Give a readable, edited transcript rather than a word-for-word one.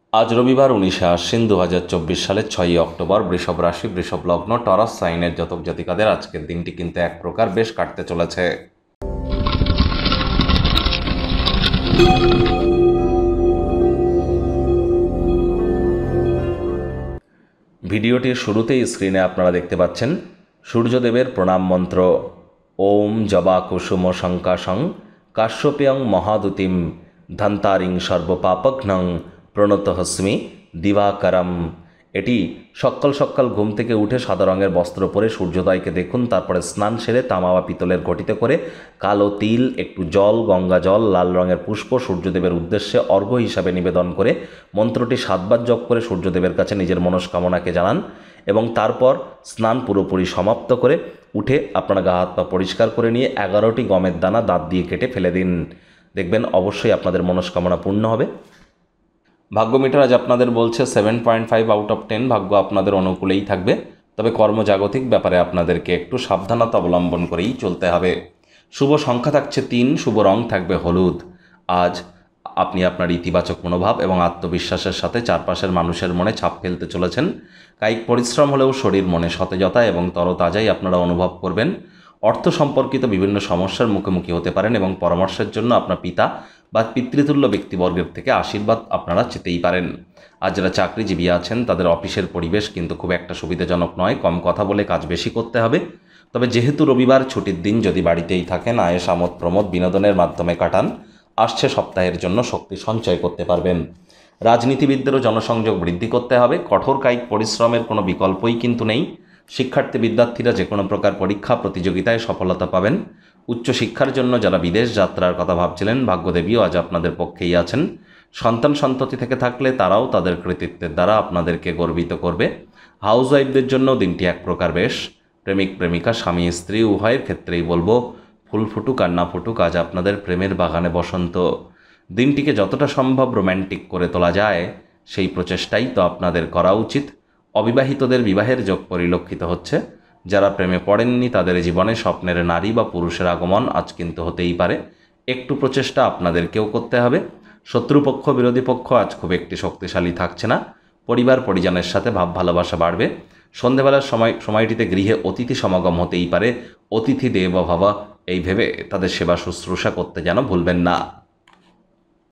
আজ রবিবার 19শে আশ্বিন 2024 সালের 6ই অক্টোবর। বৃষভ রাশি, বৃষভ লগ্ন, টরাস সাইনের জাতক জাতিকাদের আজকের দিনটি কিন্তু এক প্রকার বেশ কাটতে চলেছে। ভিডিওটির শুরুতেই স্ক্রিনে আপনারা দেখতে পাচ্ছেন সূর্যদেবের প্রণাম মন্ত্র। ওম জবা কুসুম শঙ্কাশং কাশ্যপেয়ং মহাদুতিম ধন্তারিং সর্বপাপঘ্নং প্রণতহস্মি দিবাকরম। এটি সকাল সকাল ঘুম থেকে উঠে সাদা রঙের বস্ত্র পরে সূর্যোদয়কে দেখুন, তারপরে স্নান সেরে তামা বা পিতলের ঘটিতে করে কালো তিল, একটু জল, গঙ্গা জল, লাল রঙের পুষ্প সূর্যদেবের উদ্দেশ্যে অর্ঘ্য হিসাবে নিবেদন করে মন্ত্রটি 7 বার জপ করে সূর্যদেবের কাছে নিজের মনস্কামনাকে জানান এবং তারপর স্নান পুরোপুরি সমাপ্ত করে উঠে আপনারা গা হাত পা পরিষ্কার করে নিয়ে 11টি গমের দানা দাঁত দিয়ে কেটে ফেলে দিন। দেখবেন অবশ্যই আপনাদের মনস্কামনা পূর্ণ হবে। ভাগ্য মিটার আজ আপনাদের বলছে 7.5 আউট অফ 10 ভাগ্য আপনাদের অনুকূলেই থাকবে, তবে কর্মজাগতিক ব্যাপারে আপনাদেরকে একটু সাবধানতা অবলম্বন করেই চলতে হবে। শুভ সংখ্যা থাকছে 3, শুভ রং থাকবে হলুদ। আজ আপনি আপনার ইতিবাচক মনোভাব এবং আত্মবিশ্বাসের সাথে চারপাশের মানুষের মনে ছাপ ফেলতে চলেছেন। কায়িক পরিশ্রম হলেও শরীর মনে সতেজতা এবং তরতাজাই আপনারা অনুভব করবেন। অর্থ সম্পর্কিত বিভিন্ন সমস্যার মুখোমুখি হতে পারেন এবং পরামর্শের জন্য আপনার পিতা বা পিতৃতুল্য ব্যক্তিবর্গের থেকে আশীর্বাদ আপনারা চেতেই পারেন। আর যারা চাকরিজীবী আছেন তাদের অফিসের পরিবেশ কিন্তু খুব একটা সুবিধাজনক নয়, কম কথা বলে কাজ বেশি করতে হবে। তবে যেহেতু রবিবার ছুটির দিন, যদি বাড়িতেই থাকেন আয়েস আমোদ প্রমোদ বিনোদনের মাধ্যমে কাটান, আসছে সপ্তাহের জন্য শক্তি সঞ্চয় করতে পারবেন। রাজনীতিবিদদেরও জনসংযোগ বৃদ্ধি করতে হবে, কঠোর কায়িক পরিশ্রমের কোনো বিকল্পই কিন্তু নেই। শিক্ষার্থী বিদ্যার্থীরা যে কোনো প্রকার পরীক্ষা প্রতিযোগিতায় সফলতা পাবেন। উচ্চশিক্ষার জন্য যারা বিদেশ যাত্রার কথা ভাবছিলেন, ভাগ্যদেবীও আজ আপনাদের পক্ষেই আছেন। সন্তান সন্ততি থেকে থাকলে তারাও তাদের কৃতিত্বের দ্বারা আপনাদেরকে গর্বিত করবে। হাউসওয়াইফদের জন্য দিনটি এক প্রকার বেশ। প্রেমিক প্রেমিকা, স্বামী স্ত্রী উভয়ের ক্ষেত্রেই বলবো, ফুল ফুটুক আর না ফুটুক, আজ আপনাদের প্রেমের বাগানে বসন্ত। দিনটিকে যতটা সম্ভব রোম্যান্টিক করে তোলা যায় সেই প্রচেষ্টাই তো আপনাদের করা উচিত। অবিবাহিতদের বিবাহের যোগ পরিলক্ষিত হচ্ছে। যারা প্রেমে পড়েননি তাদের জীবনে স্বপ্নের নারী বা পুরুষের আগমন আজ কিন্তু হতেই পারে। একটু প্রচেষ্টা আপনাদেরকেও করতে হবে। শত্রুপক্ষ বিরোধী পক্ষ আজ খুব একটি শক্তিশালী থাকছে না। পরিবার পরিজনের সাথে ভাব ভালোবাসা বাড়বে। সন্ধেবেলার সময়টিতে গৃহে অতিথি সমাগম হতেই পারে। অতিথি দেব ভব এই ভেবে তাদের সেবা শুশ্রূষা করতে যেন ভুলবেন না।